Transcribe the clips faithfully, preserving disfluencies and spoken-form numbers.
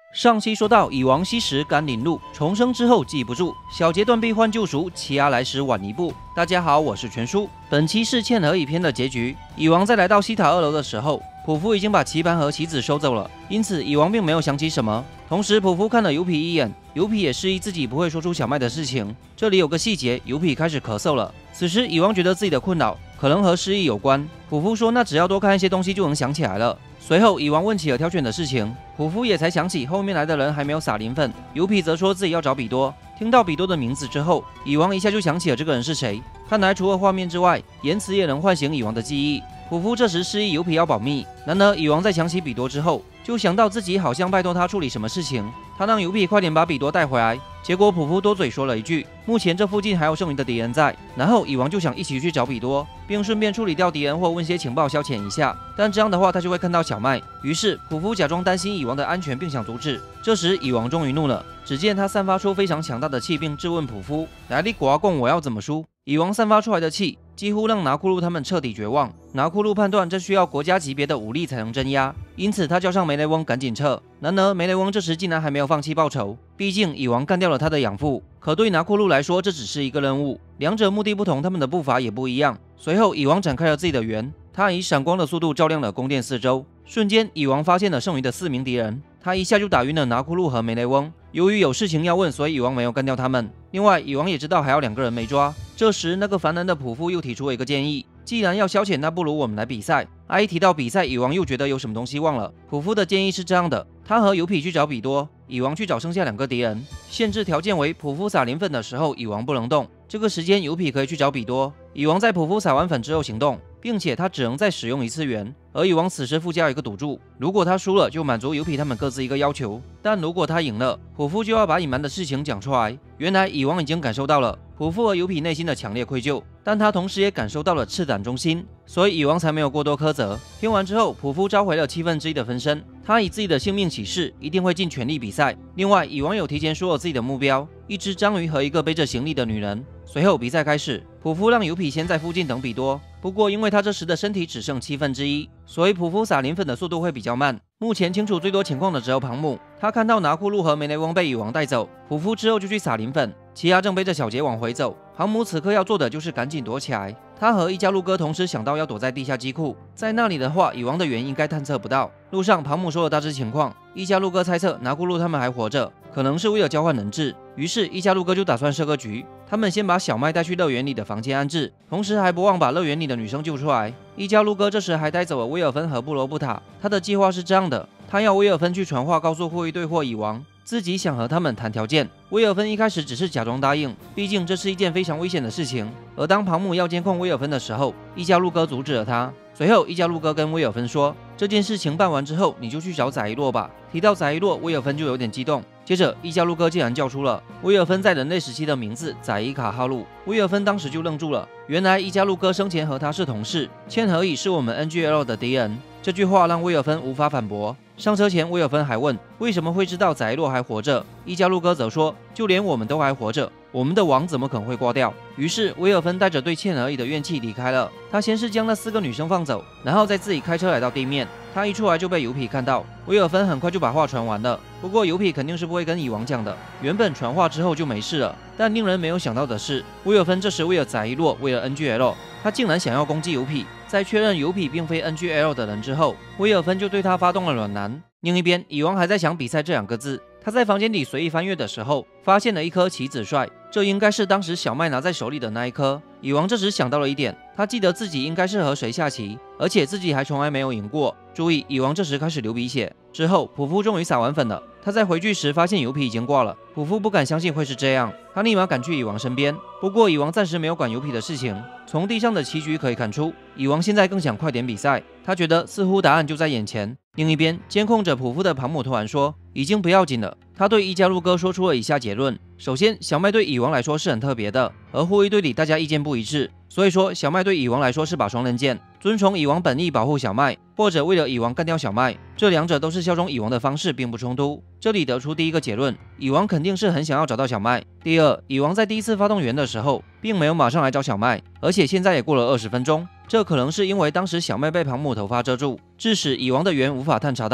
上期说到，蚁王吸食甘霖露，重生之后记不住，小杰断臂换救赎，奇亚来时晚一步。大家好，我是拳叔，本期是嵌合蚁篇的结局。蚁王在来到西塔二楼的时候，普夫已经把棋盘和棋子收走了，因此蚁王并没有想起什么。同时，普夫看了油皮一眼，油皮也示意自己不会说出小麦的事情。这里有个细节，油皮开始咳嗽了。此时，蚁王觉得自己的困扰可能和失忆有关。普夫说：“那只要多看一些东西就能想起来了。”随后，蚁王问起了挑选的事情，普夫也才想起后面来的人还没有撒磷粉。油皮则说自己要找比多。听到比多的名字之后，蚁王一下就想起了这个人是谁。看来除了画面之外，言辞也能唤醒蚁王的记忆。普夫这时示意油皮要保密。然而，蚁王在想起比多之后，就想到自己好像拜托他处理什么事情，他让油皮快点把比多带回来。结果普夫多嘴说了一句：“目前这附近还有剩余的敌人在。”然后蚁王就想一起去找比多，并顺便处理掉敌人或问些情报消遣一下。但这样的话，他就会看到小麦。于是普夫假装担心蚁王的安全，并想阻止。这时蚁王终于怒了，只见他散发出非常强大的气，并质问普夫：“来你寡共我要怎么输？”蚁王散发出来的气几乎让拿库路他们彻底绝望。拿库路判断这需要国家级别的武力才能镇压，因此他叫上梅雷翁赶紧撤。然而梅雷翁这时竟然还没有放弃报仇，毕竟蚁王干掉了他的养父。可对拿库路来说，这只是一个任务，两者目的不同，他们的步伐也不一样。随后蚁王展开了自己的圆，他以闪光的速度照亮了宫殿四周。瞬间，蚁王发现了剩余的四名敌人，他一下就打晕了拿库路和梅雷翁。由于有事情要问，所以蚁王没有干掉他们。另外，蚁王也知道还有两个人没抓。这时，那个烦人的普夫又提出了一个建议：既然要消遣，那不如我们来比赛。阿一提到比赛，蚁王又觉得有什么东西忘了。普夫的建议是这样的：他和油皮去找比多，蚁王去找剩下两个敌人。限制条件为普夫撒磷粉的时候，蚁王不能动。这个时间，油皮可以去找比多。蚁王在普夫撒完粉之后行动，并且他只能再使用一次圆。而蚁王此时附加一个赌注，如果他输了，就满足油皮他们各自一个要求；但如果他赢了，普夫就要把隐瞒的事情讲出来。原来蚁王已经感受到了普夫和油皮内心的强烈愧疚，但他同时也感受到了赤胆忠心，所以蚁王才没有过多苛责。听完之后，普夫召回了七分之一的分身，他以自己的性命起誓，一定会尽全力比赛。另外，蚁王有提前说了自己的目标：一只章鱼和一个背着行李的女人。随后比赛开始，普夫让油皮先在附近等比多，不过因为他这时的身体只剩七分之一，所以普夫撒磷粉的速度会比较慢。目前清楚最多情况的只有庞姆，他看到拿库路和梅雷翁被蚁王带走，普夫之后就去撒磷粉。奇亚正背着小杰往回走，庞姆此刻要做的就是赶紧躲起来。他和伊加路哥同时想到要躲在地下机库，在那里的话，蚁王的原因应该探测不到。路上，庞姆说了大致情况，伊加路哥猜测拿库路他们还活着，可能是为了交换人质。于是伊加路哥就打算设个局，他们先把小麦带去乐园里的房间安置，同时还不忘把乐园里的女生救出来。伊加路哥这时还带走了威尔芬和布罗布塔，他的计划是这样的：他要威尔芬去传话告诉护卫队或蚁王，自己想和他们谈条件。威尔芬一开始只是假装答应，毕竟这是一件非常危险的事情。而当庞姆要监控威尔芬的时候，伊加路哥阻止了他。随后，伊加路哥跟威尔芬说：“这件事情办完之后，你就去找宰伊洛吧。”提到宰伊洛，威尔芬就有点激动。接着，伊加路哥竟然叫出了威尔芬在人类时期的名字——宰伊卡哈鲁。威尔芬当时就愣住了，原来伊加路哥生前和他是同事。嵌合蚁是我们 N G L 的敌人。这句话让威尔芬无法反驳。上车前，威尔芬还问为什么会知道宰伊洛还活着。伊加路哥则说：“就连我们都还活着，我们的王怎么可能会挂掉？”于是威尔芬带着对嵌合蚁的怨气离开了。他先是将那四个女生放走，然后再自己开车来到地面。他一出来就被油皮看到，威尔芬很快就把话传完了。不过油皮肯定是不会跟蚁王讲的，原本传话之后就没事了。但令人没有想到的是，威尔芬这时为了宰伊洛，为了 N G L， 他竟然想要攻击油皮。在确认油皮并非 N G L 的人之后，威尔芬就对他发动了软男。另一边，蚁王还在想比赛这两个字。他在房间里随意翻阅的时候，发现了一颗棋子帅，这应该是当时小麦拿在手里的那一颗。蚁王这时想到了一点，他记得自己应该是和谁下棋，而且自己还从来没有赢过。注意，蚁王这时开始流鼻血。之后，普夫终于撒完粉了。他在回去时发现油皮已经挂了，普夫不敢相信会是这样，他立马赶去蚁王身边。不过蚁王暂时没有管油皮的事情。从地上的棋局可以看出，蚁王现在更想快点比赛，他觉得似乎答案就在眼前。另一边，监控着普夫的庞姆突然说：“已经不要紧了。”他对伊加路哥说出了以下结论：首先，小麦对蚁王来说是很特别的，而护卫队里大家意见不一致，所以说小麦对蚁王来说是把双刃剑，遵从蚁王本意保护小麦，或者为了蚁王干掉小麦，这两者都是效忠蚁王的方式，并不冲突。这里得出第一个结论，蚁王肯定是很想要找到小麦。第二，蚁王在第一次发动圆的时候，并没有马上来找小麦，而且现在也过了二十分钟，这可能是因为当时小麦被庞姆头发遮住，致使蚁王的圆无法探查到。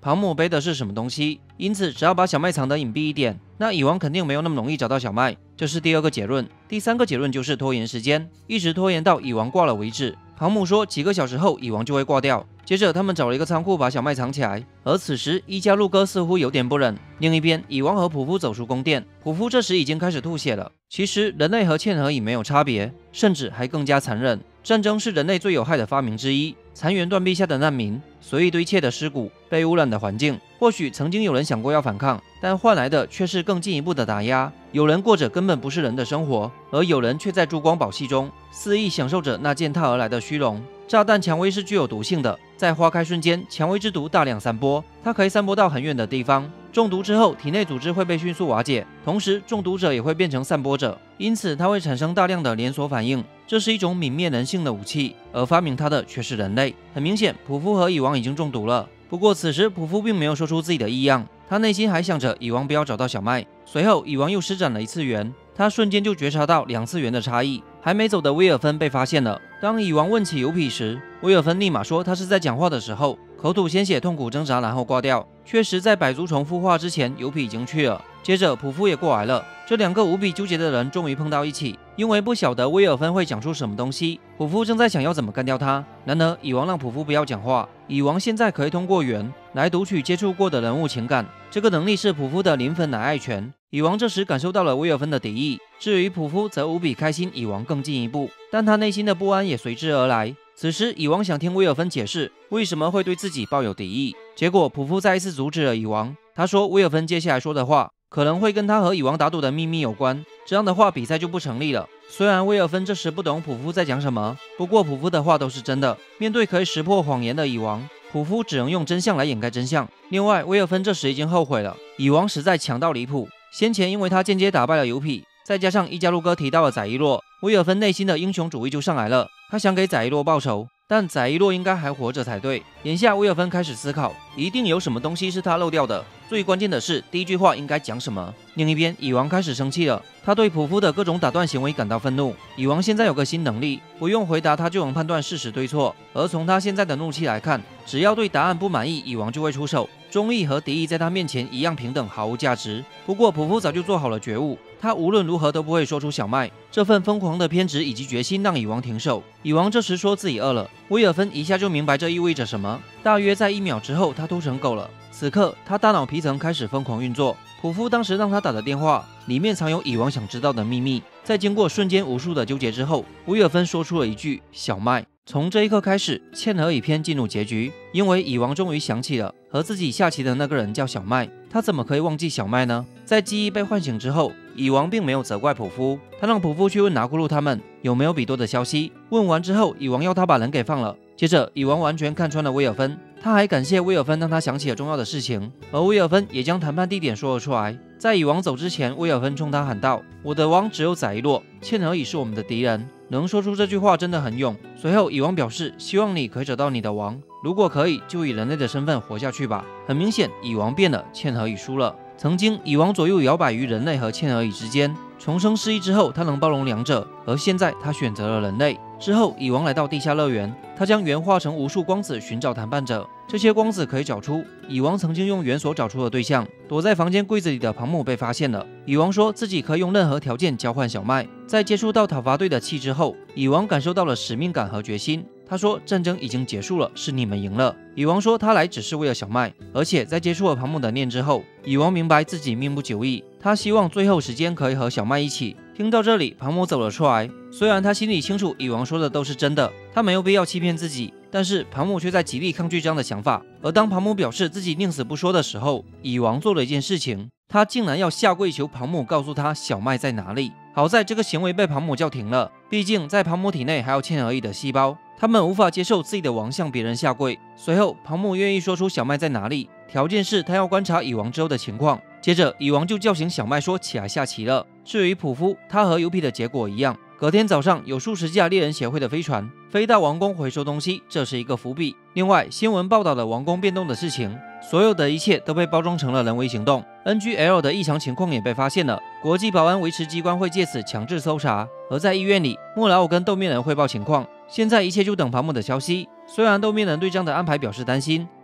庞母背的是什么东西，因此只要把小麦藏得隐蔽一点，那蚁王肯定没有那么容易找到小麦。这是第二个结论。第三个结论就是拖延时间，一直拖延到蚁王挂了为止。庞母说几个小时后蚁王就会挂掉。接着他们找了一个仓库把小麦藏起来，而此时伊加路哥似乎有点不忍。另一边，蚁王和普夫走出宫殿，普夫这时已经开始吐血了。其实人类和嵌合蚁没有差别，甚至还更加残忍。战争是人类最有害的发明之一，残垣断壁下的难民，随意堆砌的尸骨，被污染的环境。或许曾经有人想过要反抗，但换来的却是更进一步的打压。有人过着根本不是人的生活，而有人却在珠光宝气中肆意享受着那践踏而来的虚荣。炸弹蔷薇是具有毒性的，在花开瞬间，蔷薇之毒大量散播，它可以散播到很远的地方。中毒之后，体内组织会被迅速瓦解，同时中毒者也会变成散播者，因此它会产生大量的连锁反应。这是一种泯灭人性的武器，而发明它的却是人类。很明显，普夫和蚁王已经中毒了。不过此时普夫并没有说出自己的异样，他内心还想着蚁王不要找到小麦。随后蚁王又施展了一次元，他瞬间就觉察到两次元的差异。还没走的威尔芬被发现了。当蚁王问起油皮时，威尔芬立马说他是在讲话的时候口吐鲜血，痛苦挣扎，然后挂掉。确实，在百足虫孵化之前，油皮已经去了。接着普夫也过来了。这两个无比纠结的人终于碰到一起，因为不晓得威尔芬会讲出什么东西，普夫正在想要怎么干掉他。然而蚁王让普夫不要讲话，蚁王现在可以通过圆来读取接触过的人物情感，这个能力是普夫的零分奶爱权。蚁王这时感受到了威尔芬的敌意，至于普夫则无比开心蚁王更进一步，但他内心的不安也随之而来。此时蚁王想听威尔芬解释为什么会对自己抱有敌意，结果普夫再一次阻止了蚁王。他说威尔芬接下来说的话可能会跟他和蚁王打赌的秘密有关，这样的话比赛就不成立了。虽然威尔芬这时不懂普夫在讲什么，不过普夫的话都是真的。面对可以识破谎言的蚁王，普夫只能用真相来掩盖真相。另外威尔芬这时已经后悔了，蚁王实在强到离谱。先前因为他间接打败了油皮，再加上伊加路哥提到了宰伊洛，威尔芬内心的英雄主义就上来了，他想给宰伊洛报仇，但宰伊洛应该还活着才对。眼下威尔芬开始思考，一定有什么东西是他漏掉的，最关键的是第一句话应该讲什么。另一边蚁王开始生气了，他对普夫的各种打断行为感到愤怒。蚁王现在有个新能力，不用回答他就能判断事实对错，而从他现在的怒气来看，只要对答案不满意，蚁王就会出手。忠义和敌意在他面前一样平等，毫无价值。不过普夫早就做好了觉悟，他无论如何都不会说出小麦。这份疯狂的偏执以及决心让蚁王停手。蚁王这时说自己饿了，威尔芬一下就明白这意味着什么。大约在一秒之后，他吐成狗了。此刻他大脑皮层开始疯狂运作。普夫当时让他打的电话里面藏有蚁王想知道的秘密。在经过瞬间无数的纠结之后，威尔芬说出了一句小麦。从这一刻开始，嵌合蚁篇进入结局，因为蚁王终于想起了和自己下棋的那个人叫小麦，他怎么可以忘记小麦呢？在记忆被唤醒之后，蚁王并没有责怪普夫，他让普夫去问拿咕噜他们有没有比多的消息。问完之后，蚁王要他把人给放了。接着蚁王完全看穿了威尔芬，他还感谢威尔芬让他想起了重要的事情，而威尔芬也将谈判地点说了出来。在蚁王走之前，威尔芬冲他喊道：我的王只有宰伊洛，嵌合蚁是我们的敌人。能说出这句话真的很勇。随后蚁王表示希望你可以找到你的王，如果可以就以人类的身份活下去吧。很明显蚁王变了，嵌合蚁输了。曾经蚁王左右摇摆于人类和嵌合蚁之间，重生失忆之后他能包容两者，而现在他选择了人类。之后蚁王来到地下乐园，他将圆化成无数光子寻找谈判者，这些光子可以找出蚁王曾经用圆所找出的对象。躲在房间柜子里的庞母被发现了，蚁王说自己可以用任何条件交换小麦。在接触到讨伐队的气之后，蚁王感受到了使命感和决心。他说战争已经结束了，是你们赢了。蚁王说他来只是为了小麦，而且在接触了庞母的念之后，蚁王明白自己命不久矣，他希望最后时间可以和小麦一起。听到这里，庞母走了出来，虽然他心里清楚蚁王说的都是真的，他没有必要欺骗自己，但是庞母却在极力抗拒这样的想法。而当庞母表示自己宁死不说的时候，蚁王做了一件事情，他竟然要下跪求庞母告诉他小麦在哪里。好在这个行为被庞母叫停了，毕竟在庞母体内还有嵌合蚁的细胞，他们无法接受自己的王向别人下跪。随后庞母愿意说出小麦在哪里，条件是他要观察蚁王之后的情况。接着蚁王就叫醒小麦说起来下棋了。至于普夫，他和油皮的结果一样，隔天早上有数十架猎人协会的飞船飞到王宫回收东西，这是一个伏笔。另外新闻报道了王宫变动的事情，所有的一切都被包装成了人为行动。 N G L 的异常情况也被发现了，国际保安维持机关会借此强制搜查。而在医院里，莫劳跟豆面人汇报情况，现在一切就等庞母的消息。虽然豆面人对这样的安排表示担心，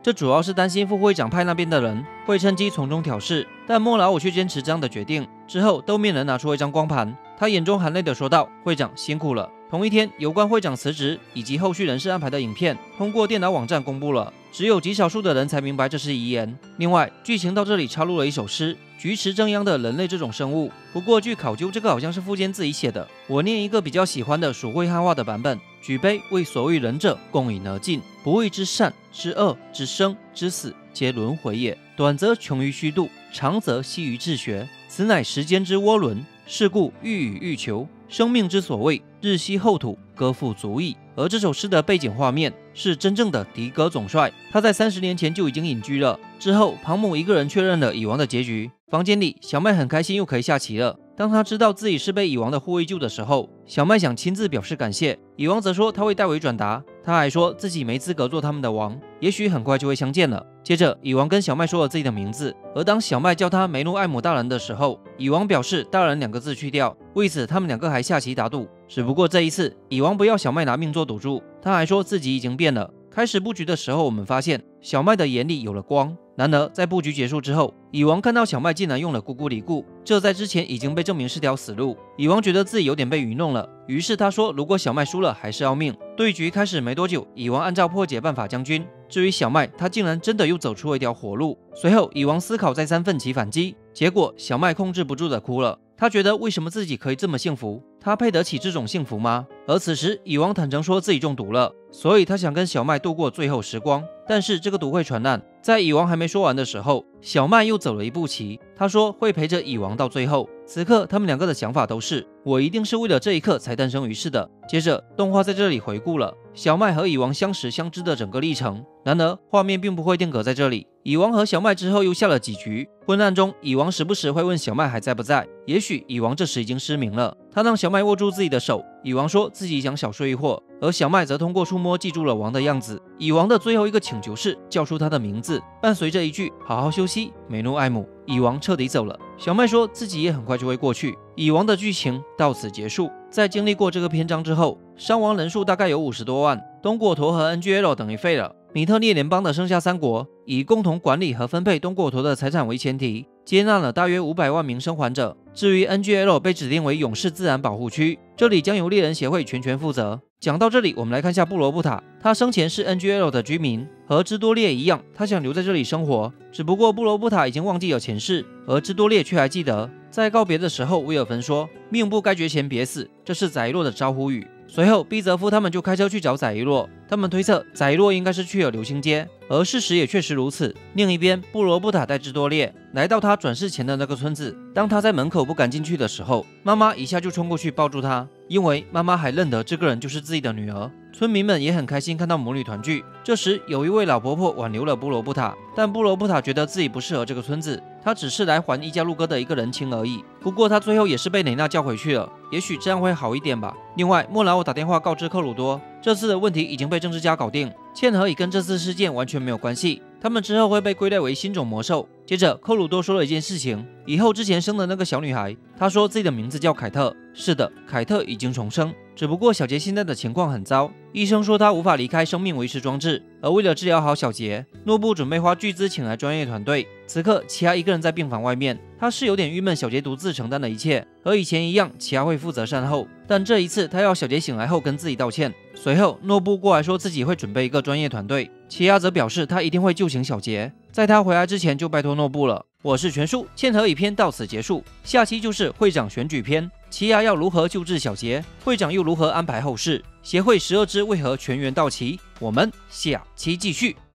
这主要是担心副会长派那边的人会趁机从中挑事，但莫老五却坚持这样的决定。之后，兜面人拿出一张光盘，他眼中含泪的说道：“会长辛苦了。”同一天，有关会长辞职以及后续人事安排的影片通过电脑网站公布了，只有极少数的人才明白这是遗言。另外，剧情到这里插入了一首诗：“菊池正央的人类这种生物。”不过据考究，这个好像是富坚自己写的。我念一个比较喜欢的蜀会汉化的版本：“举杯为所欲仁者，共饮而尽。不谓之善、之恶、之生、之死，皆轮回也。短则穷于虚度，长则息于治学。此乃时间之涡轮。是故欲与欲求，生命之所谓，日息后土，歌赋足矣。”而这首诗的背景画面是真正的迪戈总帅，他在三十年前就已经隐居了。之后，庞母一个人确认了蚁王的结局。房间里，小麦很开心，又可以下棋了。当他知道自己是被蚁王的护卫救的时候，小麦想亲自表示感谢，蚁王则说他会代为转达。他还说自己没资格做他们的王，也许很快就会相见了。接着，蚁王跟小麦说了自己的名字，而当小麦叫他梅努艾姆大人的时候，蚁王表示大人两个字去掉。为此，他们两个还下棋打赌。只不过这一次，蚁王不要小麦拿命做赌注，他还说自己已经变了。开始布局的时候，我们发现小麦的眼里有了光。然而，在布局结束之后，蚁王看到小麦竟然用了咕咕里固，这在之前已经被证明是条死路。蚁王觉得自己有点被愚弄了，于是他说如果小麦输了还是要命。对局开始没多久，蚁王按照破解办法将军。至于小麦，他竟然真的又走出了一条活路。随后，蚁王思考再三奋起反击，结果小麦控制不住的哭了。他觉得为什么自己可以这么幸福？他配得起这种幸福吗？而此时，蚁王坦诚说自己中毒了，所以他想跟小麦度过最后时光。但是这个毒会传染。在蚁王还没说完的时候，小麦又走了一步棋。他说会陪着蚁王到最后。此刻，他们两个的想法都是：我一定是为了这一刻才诞生于世的。接着，动画在这里回顾了小麦和蚁王相识相知的整个历程。然而，画面并不会定格在这里。蚁王和小麦之后又下了几局，昏暗中，蚁王时不时会问小麦还在不在。也许蚁王这时已经失明了，他让小麦握住自己的手。蚁王说自己想小睡一会儿，而小麦则通过触摸记住了王的样子。蚁王的最后一个请求是叫出他的名字，伴随着一句“好好休息，梅努艾姆”，蚁王彻底走了。小麦说自己也很快就会过去。蚁王的剧情到此结束。在经历过这个篇章之后，伤亡人数大概有五十多万，东果陀和 N G L 等于废了。米特涅联邦的剩下三国以共同管理和分配东果陀的财产为前提，接纳了大约五百万名生还者。至于 N G L 被指定为勇士自然保护区，这里将由猎人协会全权负责。讲到这里，我们来看下布罗布塔，他生前是 N G L 的居民，和芝多列一样，他想留在这里生活。只不过布罗布塔已经忘记了前世，而芝多列却还记得。在告别的时候，威尔芬说：“命不该绝前别死。”这是宰洛的招呼语。随后，毕泽夫他们就开车去找宰一洛。他们推测宰一洛应该是去了流星街，而事实也确实如此。另一边，布罗布塔带芝多列来到他转世前的那个村子。当他在门口不敢进去的时候，妈妈一下就冲过去抱住他，因为妈妈还认得这个人就是自己的女儿。村民们也很开心看到母女团聚。这时，有一位老婆婆挽留了布罗布塔，但布罗布塔觉得自己不适合这个村子，他只是来还伊加路哥的一个人情而已。不过他最后也是被蕾娜叫回去了，也许这样会好一点吧。另外，莫劳打电话告知克鲁多，这次的问题已经被政治家搞定，嵌合蚁跟这次事件完全没有关系，他们之后会被归类为新种魔兽。接着，克鲁多说了一件事情：以后之前生的那个小女孩，她说自己的名字叫凯特。是的，凯特已经重生，只不过小杰现在的情况很糟，医生说他无法离开生命维持装置。而为了治疗好小杰，诺布准备花巨资请来专业团队。此刻，奇亚一个人在病房外面，他是有点郁闷，小杰独自承担了一切。和以前一样，奇亚会负责善后，但这一次他要小杰醒来后跟自己道歉。随后，诺布过来说自己会准备一个专业团队，奇亚则表示他一定会救醒小杰，在他回来之前就拜托诺布了。我是拳叔，嵌合蚁篇到此结束，下期就是会长选举篇，奇亚要如何救治小杰，会长又如何安排后事，协会十二支为何全员到齐？我们下期继续。